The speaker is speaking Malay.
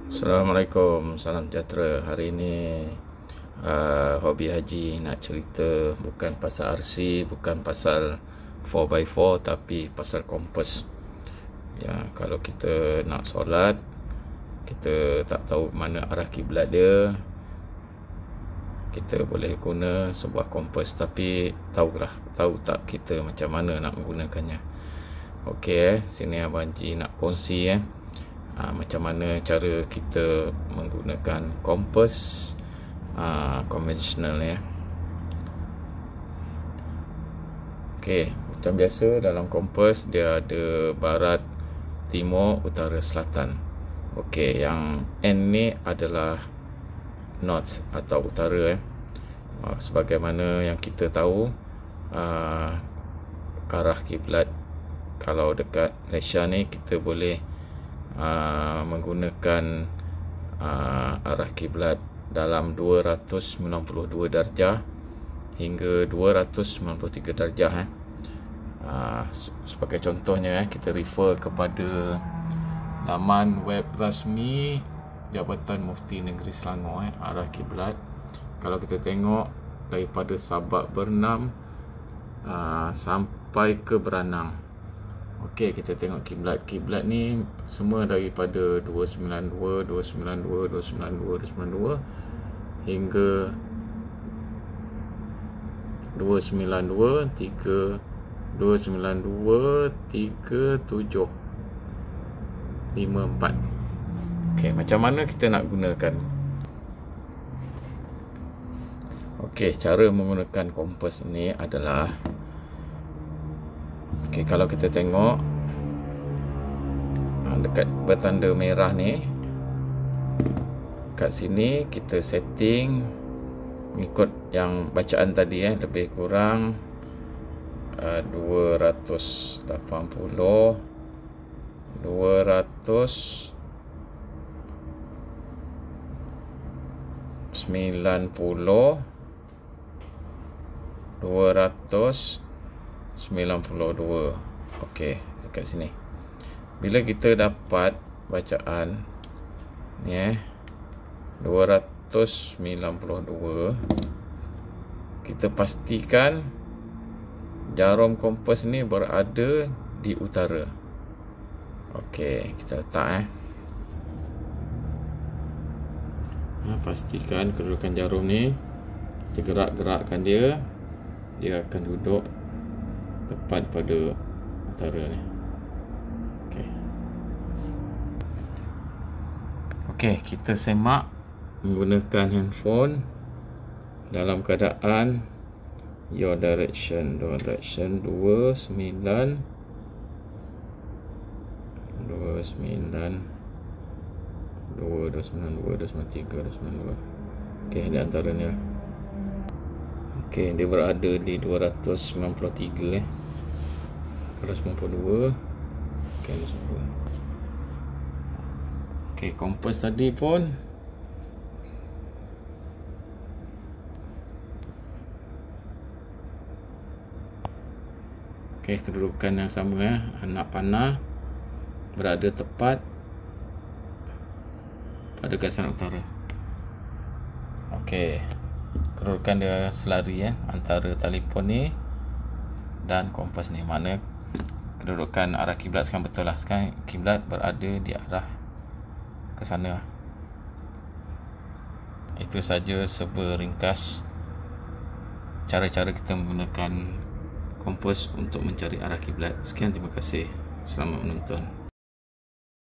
Assalamualaikum, salam sejahtera. Hari ini Hobi Haji nak cerita bukan pasal RC, bukan pasal 4x4, tapi pasal kompas. Ya, kalau kita nak solat, kita tak tahu mana arah kiblat dia, kita boleh guna sebuah kompas, tapi tahu tak kita macam mana nak menggunakannya. Okey, sini Abang Haji nak kongsi macam mana cara kita menggunakan kompas konvensional ya. Okey, macam biasa dalam kompas dia ada barat, timur, utara, selatan. Okey, yang N ni adalah north atau utara sebagaimana yang kita tahu, arah kiblat kalau dekat Malaysia ni kita boleh menggunakan arah kiblat dalam 292 darjah hingga 293 darjah. Sebagai contohnya kita refer kepada laman web rasmi Jabatan Mufti Negeri Selangor, arah kiblat. Kalau kita tengok daripada Sabak Bernam sampai ke Beranang. Okey, kita tengok kiblat. Kiblat ni semua daripada 292, 292, 292, 292 hingga 292, 3, 292, 37, 54. Okey, macam mana kita nak gunakan? Okey, cara menggunakan kompas ni adalah, okey, kalau kita tengok dekat bertanda merah ni, kat sini kita setting ikut yang bacaan tadi lebih kurang 280, 200, 90, 292. Okey, dekat sini. Bila kita dapat bacaan ni 292, kita pastikan jarum kompas ni berada di utara. Okey, kita letak pastikan kedudukan jarum ni. Kita gerakkan dia akan duduk tepat pada utara ni. Okey, kita semak menggunakan handphone dalam keadaan your direction 29, 29, 292, 293, 292. Okey, di antaranya. Okey, dia berada di 293 292. Okey, 292. Okey, kompas tadi pun okey, kedudukan yang sama anak panah berada tepat pada gasan utara. Okey, kedudukan dia selari antara telefon ni dan kompas ni. Mana kedudukan arah kiblat sekarang betul lah. Sekarang kiblat berada di arah ke sana. Itu saja seberingkas cara-cara kita menggunakan kompas untuk mencari arah kiblat. Sekian, terima kasih. Selamat menonton.